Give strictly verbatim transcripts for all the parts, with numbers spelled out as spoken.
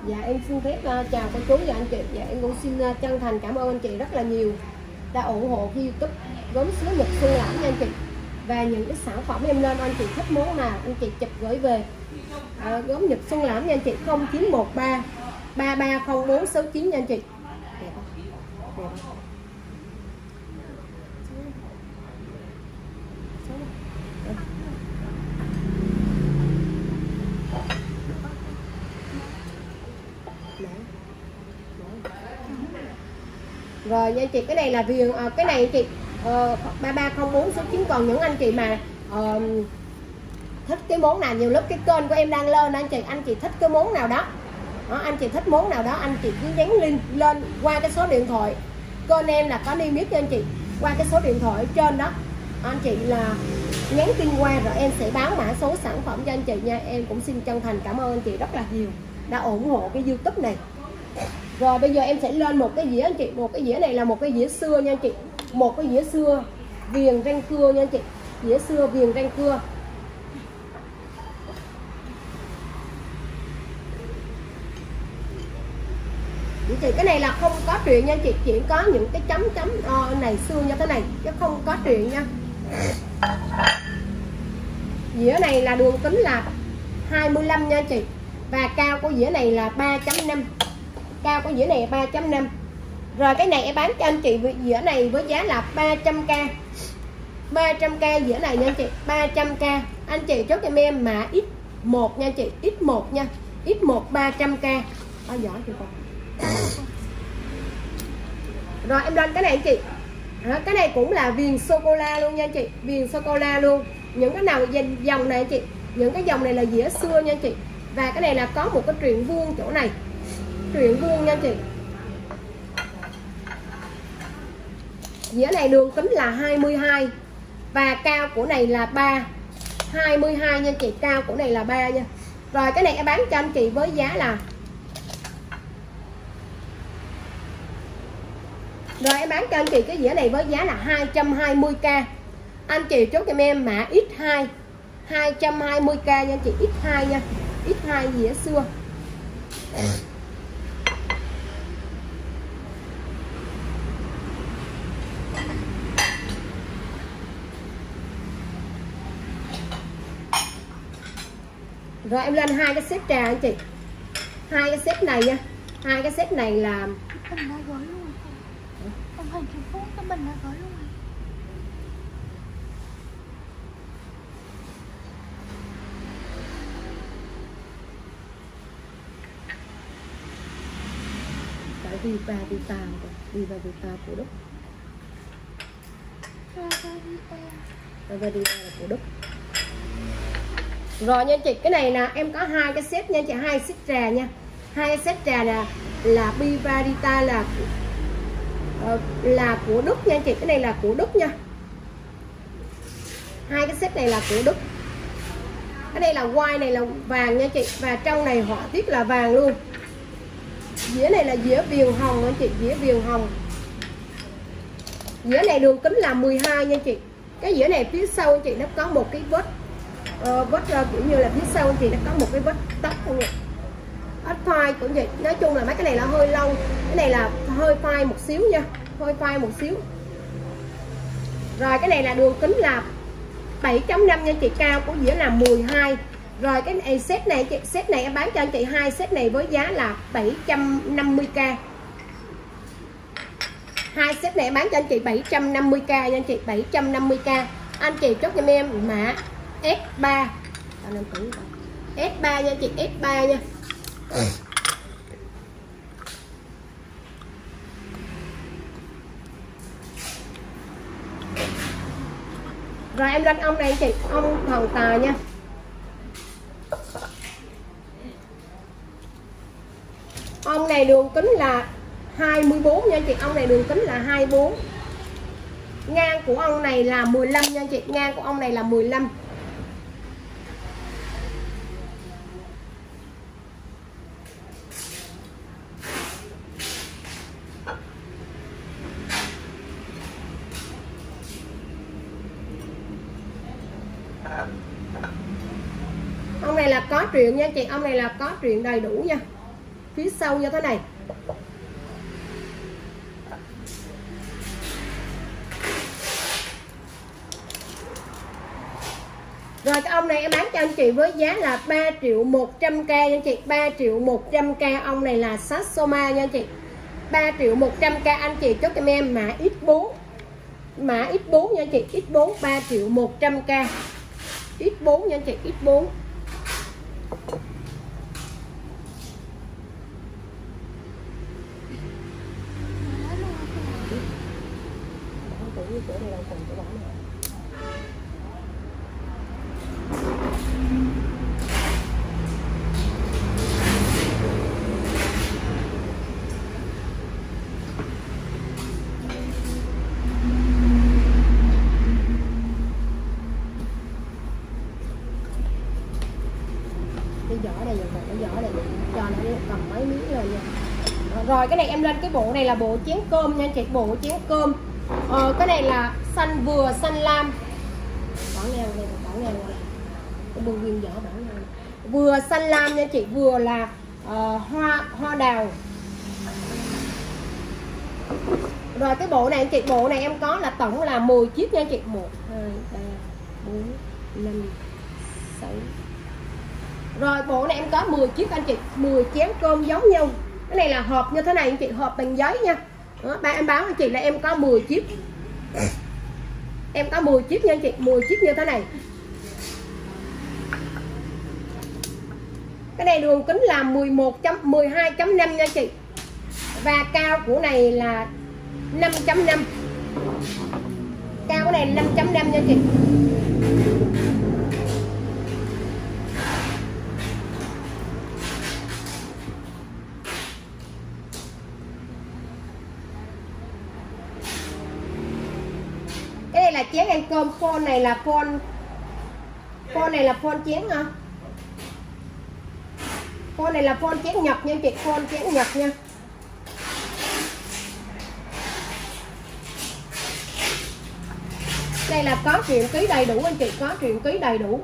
Dạ em xin phép uh, chào cô chú và anh chị. Dạ em cũng xin uh, chân thành cảm ơn anh chị rất là nhiều đã ủng hộ cái YouTube gốm sứ Nhật Xuân Lãm nha anh chị. Và những cái sản phẩm em lên anh chị thích món nào anh chị chụp gửi về uh, gốm Nhật Xuân Lãm nha anh chị, không chín một ba ba ba không bốn sáu chín nha anh chị. Đẹp không? Đẹp không? Rồi nha anh chị, cái này là viền à, cái này anh chị uh, ba ba không bốn số chín. Còn những anh chị mà uh, thích cái món nào, nhiều lúc cái kênh của em đang lên anh chị, anh chị thích cái món nào đó, đó anh chị thích món nào đó anh chị cứ nhắn link lên qua cái số điện thoại kênh em là có niêm yết cho anh chị, qua cái số điện thoại ở trên đó anh chị là nhắn tin qua rồi em sẽ báo mã số sản phẩm cho anh chị nha. Em cũng xin chân thành cảm ơn anh chị rất là nhiều đã ủng hộ cái YouTube này. Rồi bây giờ em sẽ lên một cái dĩa anh chị. Một cái dĩa này là một cái dĩa xưa nha anh chị. Một cái dĩa xưa viền răng cưa nha anh chị. Dĩa xưa viền răng cưa. Anh chị, cái này là không có truyện nha anh chị. Chỉ có những cái chấm chấm uh, này xưa như thế này, chứ không có truyện nha. Dĩa này là đường kính là hai mươi lăm nha anh chị. Và cao của dĩa này là ba chấm năm. Cao của dĩa này ba chấm năm. Rồi cái này em bán cho anh chị dĩa này với giá là ba trăm k. ba trăm k dĩa này nha anh chị, ba trăm k. Anh chị chốt cho em mã X một nha anh chị, X một nha. X một ba trăm k. Đó giỏi chưa con. Rồi em lên cái này anh chị. Đó, cái này cũng là viền sô cô la luôn nha anh chị, viền sô cô la luôn. Những cái nào dòng này anh chị, những cái dòng này là dĩa xưa nha anh chị. Và cái này là có một cái truyền vuông chỗ này, truyền vuông nha anh chị. Dĩa này đường kính là hai mươi hai và cao của này là ba, hai mươi hai nha anh chị, cao của này là ba nha. Rồi cái này em bán cho anh chị với giá là Rồi em bán cho anh chị cái dĩa này với giá là hai trăm hai mươi k. Anh chị chốt cho em mã X hai, hai trăm hai mươi k nha anh chị, X hai nha. X hai dĩa xưa. Rồi em lên hai cái set trà anh chị. Hai cái set này nha. Hai cái set này là bình đã gói luôn rồi. Ông Hành Trung Quốc cái bình đã gói luôn rồi. Tại vì ba Vita rồi, Viva Vita của Đức. Viva Vita là của Đức. Rồi nha anh chị, cái này là em có hai cái set nha anh chị, hai set trà nha. Hai cái set trà là là Bivarita là uh, là của Đức nha anh chị, cái này là của Đức nha. Hai cái set này là của Đức. Cái đây là white, này là vàng nha anh chị, và trong này họa tiết là vàng luôn. Dĩa này là dĩa viền hồng anh chị, dĩa viền hồng. Dĩa này đường kính là mười hai nha anh chị. Cái dĩa này phía sau anh chị nó có một cái vết uh, vết uh, kiểu như là phía sau anh chị nó có một cái vết tóc không ạ? Ít phai cũng vậy. Nói chung là mấy cái này là hơi lâu, cái này là hơi phai một xíu nha, hơi phai một xíu. Rồi cái này là đường kính là bảy chấm năm nha anh chị, cao của dĩa là mười hai. Rồi cái này set này chị, set này em bán cho anh chị hai set này với giá là bảy trăm năm mươi k. Hai set này em bán cho anh chị bảy trăm năm mươi k nha anh chị, bảy trăm năm mươi k. Anh chị chốt cho em mã S ba. S ba nha anh chị, S ba nha. Rồi em lên ông này anh chị, ông thần tài nha. Ông này đường kính là hai mươi bốn nha anh chị, ông này đường kính là hai mươi bốn. Ngang của ông này là mười lăm nha anh chị, ngang của ông này là mười lăm. Ông này là có truyện nha chị, ông này là có truyện đầy đủ nha. phía sau như thế này. Rồi cái ong này em bán cho anh chị với giá là ba triệu một trăm k nha anh chị, ba triệu một trăm k. Ong này là Satsuma nha anh chị, ba triệu một trăm k. Anh chị chốt cho em mã ích bốn, mã ích bốn nha anh chị, ích bốn ba triệu một trăm k, ích bốn nha anh chị, ích bốn. Cái vỏ này, cái vỏ này cho nó cầm mấy miếng lên nha. Rồi cái này em lên cái bộ này là bộ chén cơm nha anh chị, bộ chén cơm. Ờ, cái này là xanh vừa xanh lam. Bỏ ngang đây, bỏ ngang đây. Cái bưng viên vỏ bỏ ngang. Vừa xanh lam nha anh chị, vừa là uh, hoa hoa đào. Rồi cái bộ này anh chị, bộ này em có là tổng là mười chiếc nha anh chị. một hai ba bốn năm sáu. Rồi bộ này em có mười chiếc anh chị, mười chén cơm giống nhau. Cái này là hộp như thế này anh chị, hộp bằng giấy nha. Đó, ba em báo anh chị là em có mười chiếc. Em có mười chiếc nha anh chị, mười chiếc như thế này. Cái này đường kính là mười một chấm mười hai chấm năm nha anh chị. Và cao của này là năm chấm năm. Cao của này là năm chấm năm nha anh chị. Cái này là chén ăn cơm, phone này là phone phone này là phone chén hả? Phone này là phone chén Nhật nha anh chị, phone chén Nhật nha. Đây là có truyện ký đầy đủ anh chị, có truyện ký đầy đủ.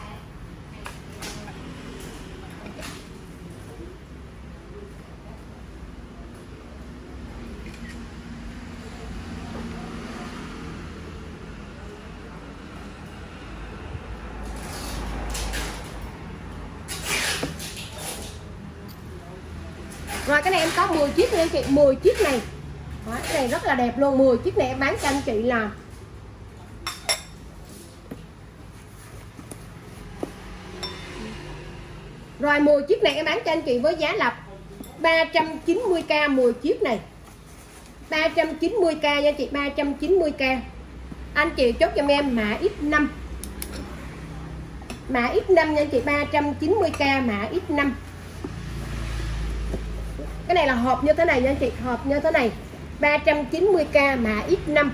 Rồi cái này em có mười chiếc nha anh chị, mười chiếc này. Đó, cái này rất là đẹp luôn, mười chiếc này em bán cho anh chị là Rồi mười chiếc này em bán cho anh chị với giá là ba trăm chín mươi k, mười chiếc này ba trăm chín mươi k nha anh chị, ba trăm chín mươi k. Anh chị chốt cho em mã ích năm, mã ích năm nha anh chị, ba trăm chín mươi k, mã ích năm. Cái này là hộp như thế này nha anh chị, hộp như thế này, ba trăm chín mươi k, mã ích năm.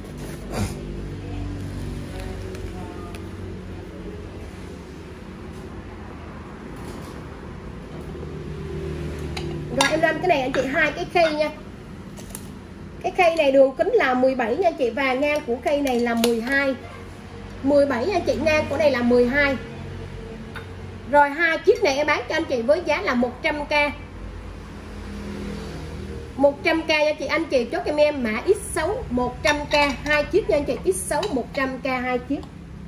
Rồi em lên cái này anh chị, hai cái khay nha. Cái khay này đường kính là mười bảy nha anh chị, và ngang của khay này là mười hai. mười bảy nha anh chị, ngang của này là mười hai. Rồi hai chiếc này em bán cho anh chị với giá là một trăm k. một trăm k nha chị, anh chị chốt cho em mã ích sáu một trăm k, hai chiếc nha anh chị, ích sáu một trăm k, hai chiếc.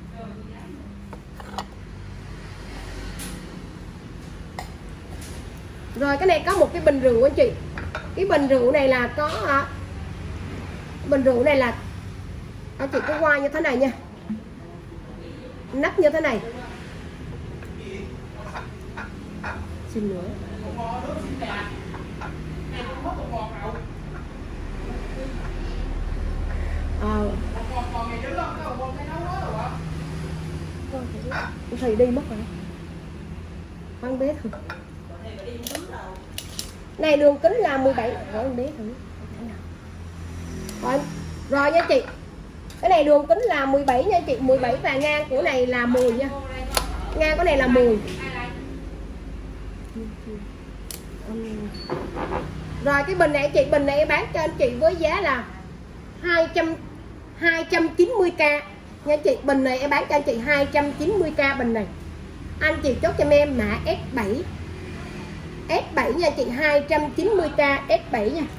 Rồi cái này có một cái bình rượu anh chị. Cái bình rượu này là có bình rượu này là anh chị có quay như thế này nha, nắp như thế này. Xin nữa. Ờ thầy đi mất rồi, con bé thử này, đường kính là mười bảy. Con bé thử rồi, rồi nha chị, cái này đường kính là mười bảy nha chị, mười bảy, và ngang của này là mười nha, ngang của này là mười. Rồi cái bình này chị, bình này em bán cho anh chị với giá là hai trăm chín mươi k nha chị. Bình này em bán cho anh chị hai trăm chín mươi k bình này. Anh chị chốt cho em mã S bảy, S bảy nha chị, hai trăm chín mươi k S bảy nha.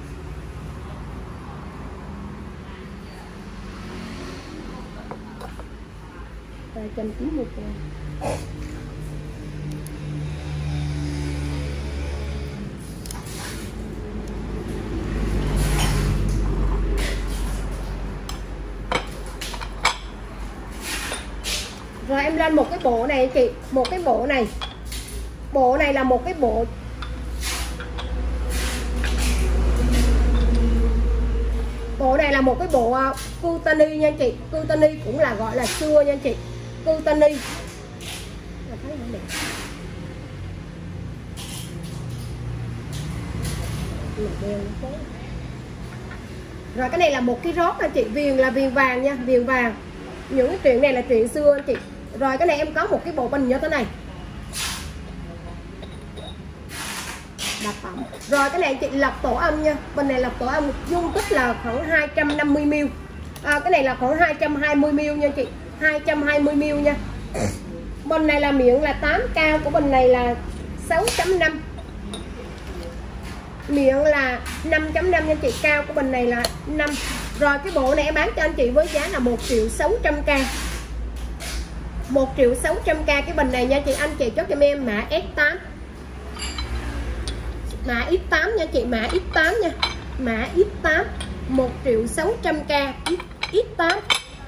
hai trăm chín mươi k. Rồi em lên một cái bộ này chị, một cái bộ này. Bộ này là một cái bộ Bộ này là một cái bộ uh, Cutani nha chị. Cutani cũng là gọi là xưa nha chị. Cutani. Rồi cái này là một cái rót nha chị, viền là viền vàng nha, viền vàng. Những cái chuyện này là chuyện xưa anh chị. Rồi cái này em có một cái bộ bình như thế này. Đặc phẩm. Rồi cái này chị lọc tổ âm nha. Bên này lọc tổ âm dung tích là khoảng hai trăm năm mươi mi li lít. À, cái này là khoảng hai trăm hai mươi mi li lít nha chị. hai trăm hai mươi mi li lít nha. Bên này là miệng là tám, cao của bên này là sáu chấm năm. Miệng là năm chấm năm nha chị, cao của bên này là năm. Rồi cái bộ này em bán cho anh chị với giá là một triệu sáu trăm k. một triệu sáu trăm k cái bình này nha chị. Anh chị chốt cho em mã S tám. Mã X tám nha chị, mã X tám nha. Mã X tám một triệu sáu trăm k X tám.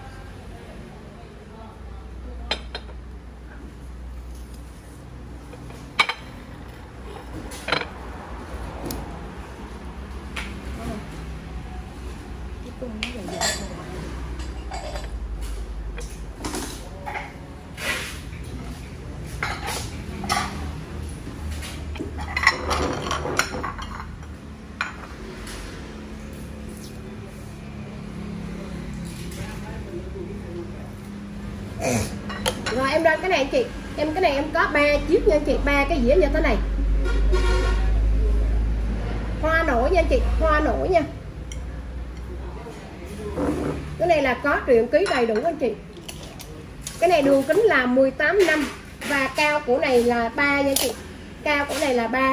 Rồi em lên cái này chị, em cái này em có ba chiếc nha chị, ba cái dĩa như thế này. Hoa nổi nha chị, hoa nổi nha. Cái này là có truyện ký đầy đủ anh chị. Cái này đường kính là mười tám năm và cao của này là ba nha chị. Cao của này là ba.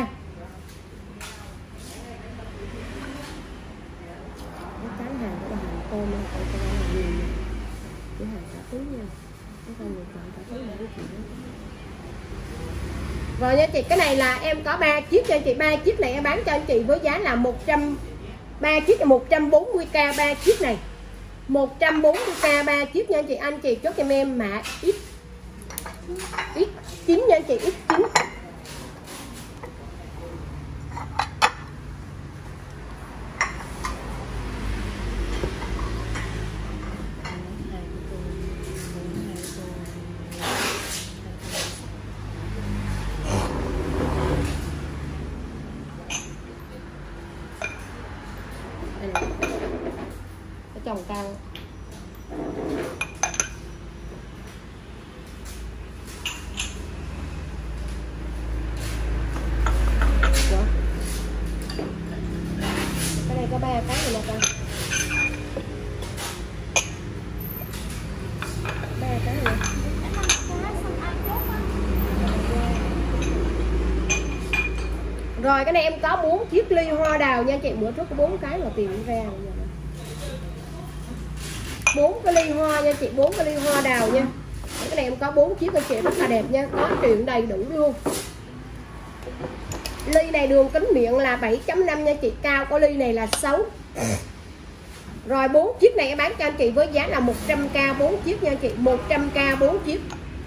Rồi nha chị, cái này là em có ba chiếc nha chị, ba chiếc này em bán cho anh chị với giá là một trăm, ba chiếc là một trăm bốn mươi k, ba chiếc này một trăm bốn mươi k ba chiếc nha anh chị. Anh chị chốt cho em mã X X chín nha anh chị, X chín. Trồng cao. Đó. Cái này có ba cái này là con. Ba cái này. Rồi cái này em có bốn chiếc ly hoa đào nha chị, bữa trước có bốn cái là tiền ra rồi. bốn cái ly hoa nha chị, bốn cái ly hoa đào nha. Cái này em có bốn chiếc anh chị, rất là đẹp nha, có chuyện đầy đủ luôn. Ly này đường kính miệng là bảy chấm năm nha chị, cao của ly này là sáu. Rồi bốn chiếc này em bán cho anh chị với giá là một trăm k bốn chiếc nha chị, một trăm k bốn chiếc.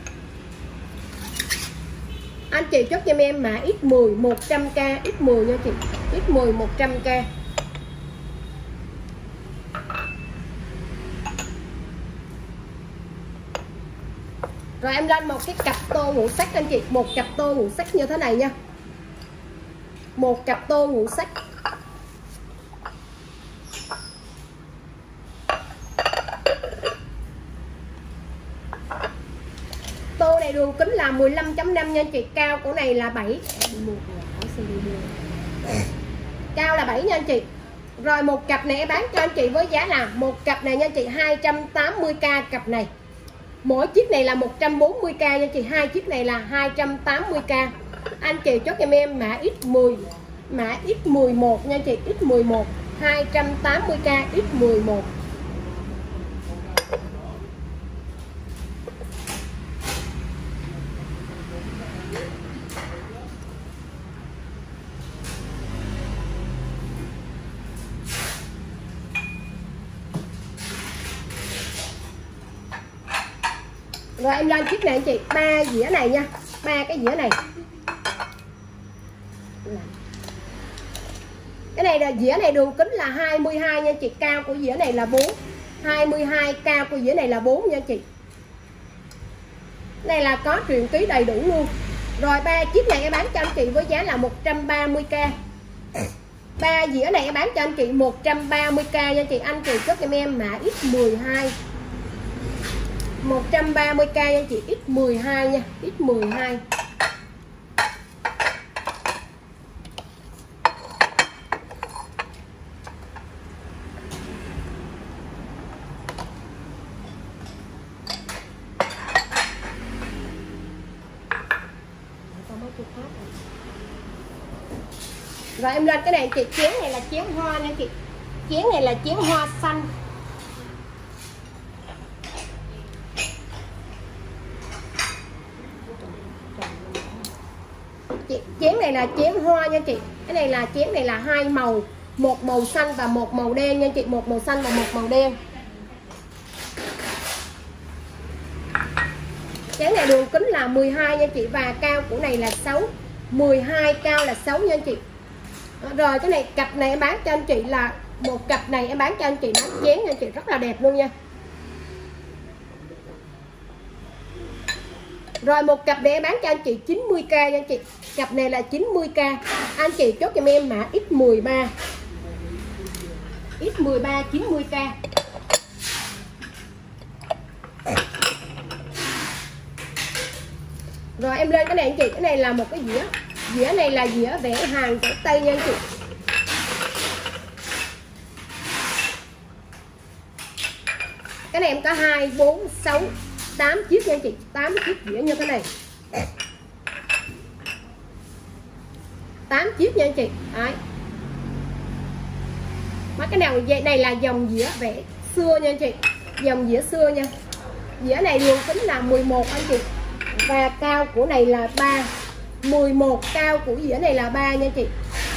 Anh chị chốt cho em mã X mười một trăm k, X mười nha chị, X mười một trăm k. Rồi em lên một cái cặp tô ngũ sắc anh chị, một cặp tô ngũ sắc như thế này nha. Một cặp tô ngũ sắc. Tô này đường kính là mười lăm chấm năm nha anh chị, cao của này là bảy. Cao là bảy nha anh chị. Rồi một cặp này em bán cho anh chị với giá là một cặp này nha anh chị, hai trăm tám mươi k cặp này. Mỗi chiếc này là một trăm bốn mươi k nha chị, hai chiếc này là hai trăm tám mươi k. Anh chị chốt cho em mã X mười, mã X mười một nha chị, X mười một hai trăm tám mươi k X mười một. Rồi em lên chiếc này anh chị, ba dĩa này nha, ba cái dĩa này. Cái này là dĩa này đường kính là hai mươi hai nha chị, cao của dĩa này là bốn. hai mươi hai, cao của dĩa này là bốn nha chị. Này là có truyền ký đầy đủ luôn. Rồi ba chiếc này em bán cho anh chị với giá là một trăm ba mươi k. Ba dĩa này em bán cho anh chị một trăm ba mươi k nha chị. Anh chị chốt cho em mã X mười hai. một trăm ba mươi k nha chị, X mười hai nha, X mười hai. Rồi em lên cái này chị, chén này là chén hoa nha chị. Chén này là chén hoa xanh. Chén này là chén hoa nha chị. Cái này là chén này là hai màu, một màu xanh và một màu đen nha chị, một màu xanh và một màu đen. Chén này đường kính là mười hai nha chị, và cao của này là sáu. mười hai, cao là sáu nha chị. Rồi cái này cặp này em bán cho anh chị là một cặp này em bán cho anh chị bán chén nha chị, rất là đẹp luôn nha. Rồi một cặp này em bán cho anh chị chín mươi k nha chị. Cặp này là chín mươi k. Anh chị chốt cho em mã X mười ba. X mười ba chín mươi k. Rồi em lên cái này anh chị, cái này là một cái dĩa. Dĩa này là dĩa vẽ hàng chữ Tây nha anh chị. Cái này em có hai, bốn, sáu, tám chiếc nha anh chị, tám chiếc dĩa như thế này. tám chiếc nha anh chị. Đấy. Mấy cái nào vậy này là dòng dĩa vẽ xưa nha anh chị. Dòng dĩa xưa nha. Dĩa này đường kính là mười một anh chị. Và cao của này là ba. mười một, cao của dĩa này là ba nha chị.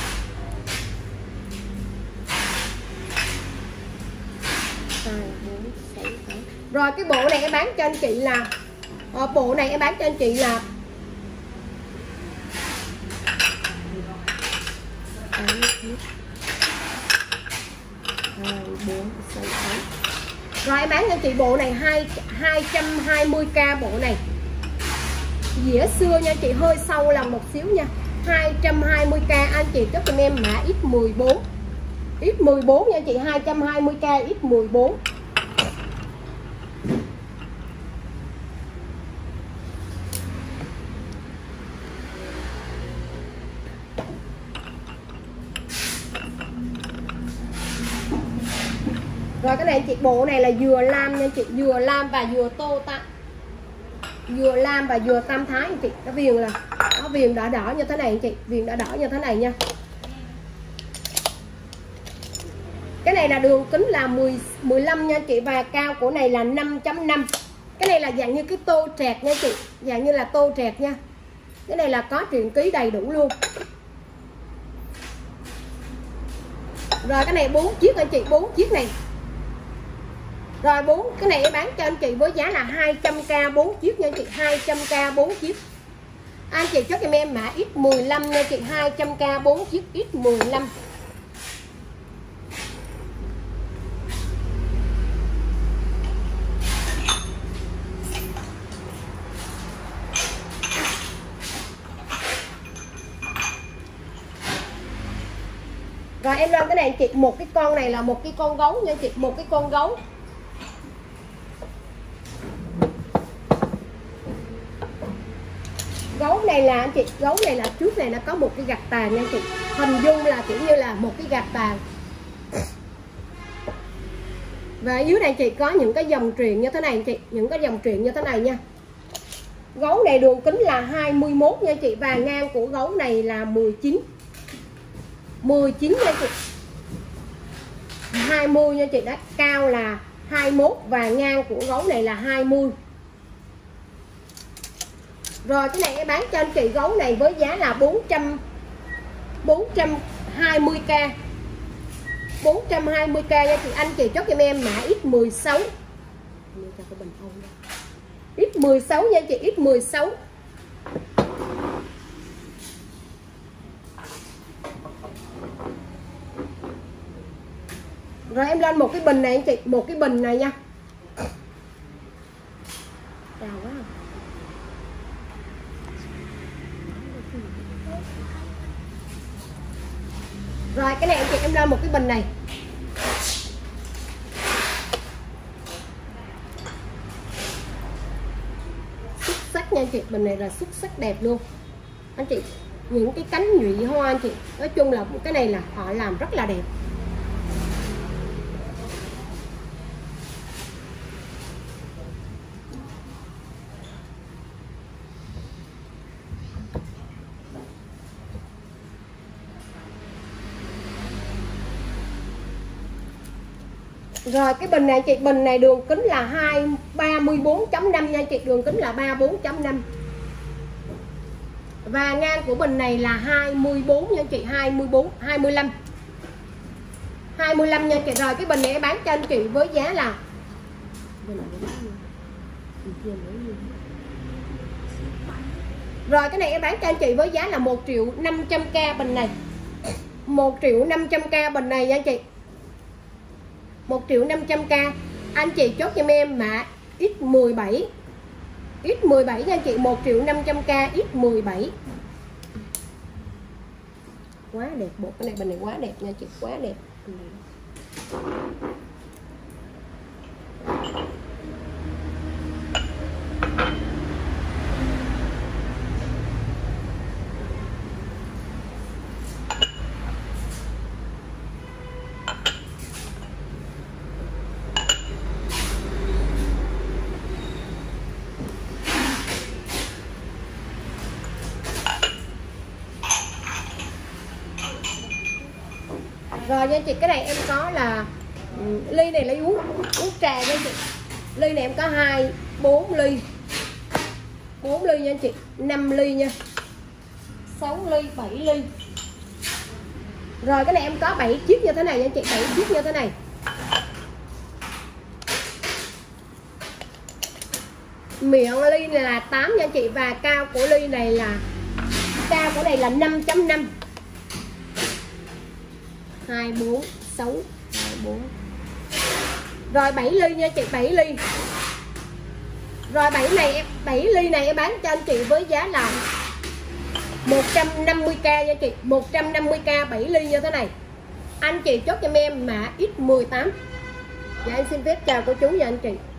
Rồi cái bộ này em bán cho anh chị là ờ, bộ này em bán cho anh chị là rồi em bán cho anh chị bộ này hai hai trăm hai mươi k bộ này. Dĩa xưa nha chị, hơi sâu là một xíu nha. hai trăm hai mươi k anh chị chốt cho em mã X mười bốn. X mười bốn nha chị, hai trăm hai mươi k X mười bốn. Rồi cái này anh chị, bộ này là dừa lam nha chị, dừa lam và dừa tô ta. Dừa lam và dừa tam thái anh chị. Nó viền là nó viền đỏ đỏ như thế này anh chị, viền đỏ đỏ như thế này nha. Cái này là đường kính là mười, mười lăm nha chị, và cao của này là năm chấm năm. Cái này là dạng như cái tô trẹt nha chị, dạng như là tô trẹt nha. Cái này là có truyền ký đầy đủ luôn. Rồi cái này bốn chiếc anh chị, bốn chiếc này. Rồi bốn cái này em bán cho anh chị với giá là hai trăm k bốn chiếc nha chị, hai trăm k bốn chiếc. Anh chị chốt cho em mã X mười lăm nha chị, hai trăm k bốn chiếc X mười lăm. Rồi em lên cái này chị, một cái con này là một cái con gấu nha chị, một cái con gấu. Gấu này là anh chị, gấu này là trước này nó có một cái gạch tàn nha chị. Hình dung là kiểu như là một cái gạch tàn. Và ở dưới này chị có những cái dòng truyền như thế này anh chị, những cái dòng truyền như thế này nha. Gấu này đường kính là hai mươi mốt nha chị, và ngang của gấu này là mười chín. mười chín nha chị. hai mươi nha chị, đó, cao là hai mươi mốt và ngang của gấu này là hai mươi. Rồi cái này em bán cho anh chị gấu này với giá là bốn trăm hai mươi k. bốn trăm hai mươi k nha chị. Anh chị chốt cho em mã X mười sáu. X mười sáu nha chị, X mười sáu. Rồi em lên một cái bình này anh chị, một cái bình này nha. Chào quá. Rồi cái này anh chị em lên một cái bình này. Xuất sắc nha anh chị, bình này là xuất sắc đẹp luôn. Anh chị, những cái cánh nhụy hoa anh chị, nói chung là cái này là họ làm rất là đẹp. Rồi cái bình này chị, bình này đường kính là hai ba mươi bốn chấm năm nha chị, đường kính là ba mươi bốn chấm năm. Và ngang của bình này là hai mươi bốn nha chị, hai mươi bốn, hai mươi lăm. hai mươi lăm nha chị. Rồi cái bình này bán cho anh chị với giá là Rồi cái này em bán cho anh chị với giá là một triệu năm trăm k bình này. một triệu năm trăm k bình này nha anh chị. một triệu năm trăm k. Anh chị chốt cho em mã X mười bảy. X mười bảy nha anh chị, một triệu năm trăm k X mười bảy. Quá đẹp, bộ cái này bình này quá đẹp nha chị, quá đẹp. Rồi nha chị, cái này em có là ly này lấy uống uống trà nha chị. Ly này em có hai, bốn ly. bốn ly nha chị, năm ly nha. sáu ly, bảy ly. Rồi cái này em có bảy chiếc như thế này nha chị, bảy chiếc như thế này. Miệng ly này là tám nha chị, và cao của ly này là cao của này là năm chấm năm. hai, bốn, sáu, hai, bốn. Rồi bảy ly nha chị, bảy ly. Rồi bảy này bảy ly này em bán cho anh chị với giá là một trăm năm mươi k nha chị, một trăm năm mươi k bảy ly như thế này. Anh chị chốt cho em mã X mười tám. Dạ em xin phép chào cô chú và anh chị.